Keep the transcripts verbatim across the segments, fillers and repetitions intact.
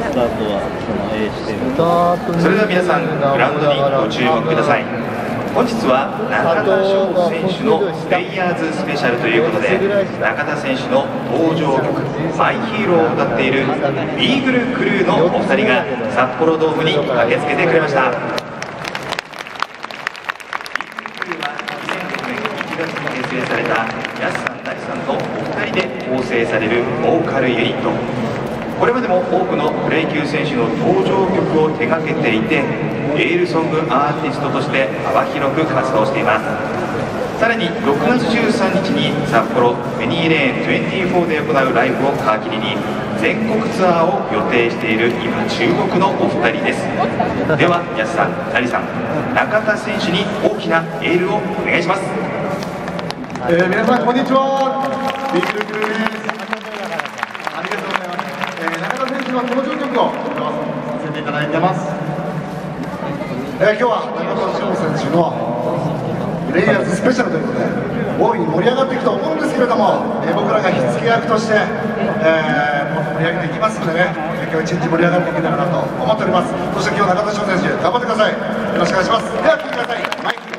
それでは皆さん、グラウンドにご注目ください。本日は中田翔選手のプレイヤーズスペシャルということで、中田選手の登場曲「マイヒーロー」を歌っているビーグルクルーのお二人が札幌ドームに駆けつけてくれました。ビーグルクルーはにせんろくねんいちがつに結成されたやすさん、なりさんのお二人で構成されるボーカルユニット。これまでも多くのプロ野球選手の登場曲を手掛けていて、エールソングアーティストとして幅広く活動しています。さらにろくがつじゅうさんにちに札幌ペニーレーンにじゅうよんで行うライブを皮切りに全国ツアーを予定している今注目のお二人です。ではやすさん、なりさん、中田選手に大きなエールをお願いします。 えー、皆さんこんにちは、ビーグルクルーです。ありがとうございます。えー、中田選手の登場曲を歌わさせていただいてます。えー、今日は中田翔選手のプレイヤーズスペシャルということで大いに盛り上がっていくと思うんですけれども、えー、僕らが火付け役として、えー、もっと盛り上げていきますのでね、今日一日盛り上がっていけたらなと思っております。そして今日中田翔選手頑張ってください。よろしくお願いします。では聴いてください。マイク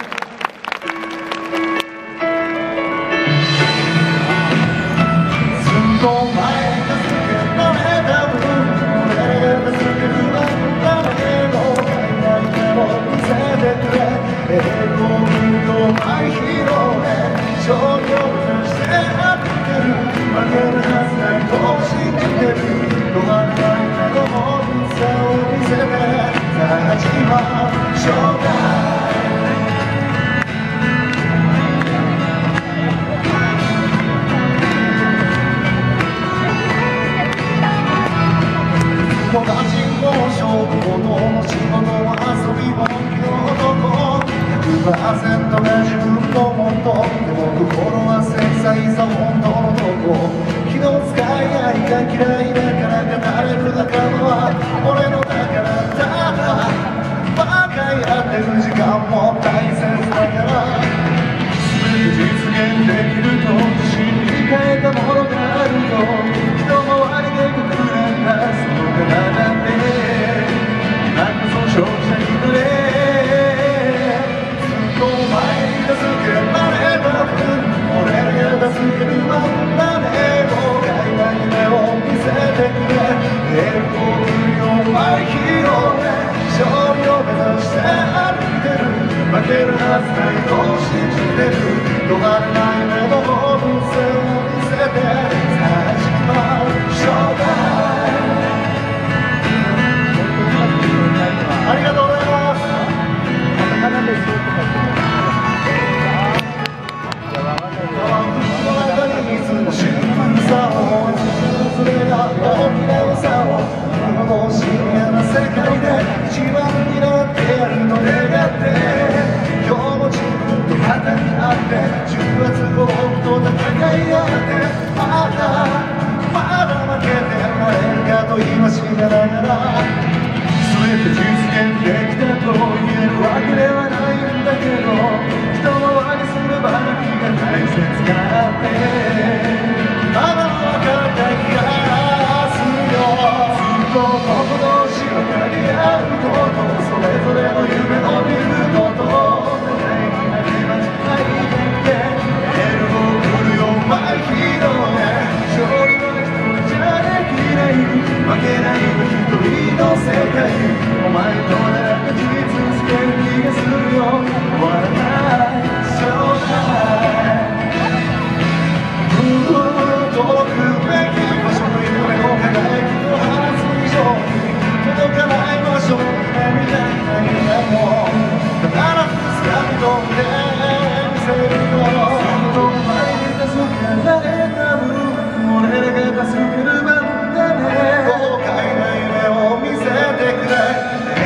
ひゃくパーセント が自分のもとでも心は繊細さ本当のとこ、気の使い合いが嫌いだから語れる仲間は俺の宝だ。バカやってる時間も大切だから全て実現できると信じ変えたものがあるよ。一回りでくくれたその体でなんかそう勝者になれ。助けるまんまで豪快な夢を見せてくれ。栄光よマイヒーローで勝利を目指して歩いてる。負けるはずないと信じてる。止まらない目の放物線を見せてさあ始まるショータイム。ありがとうございます。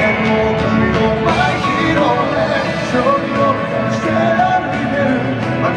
負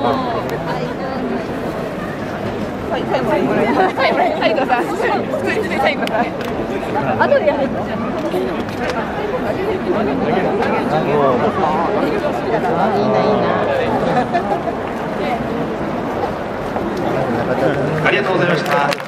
最後最後最後最後さ、最後さ、後でやる。 ありがとうございました。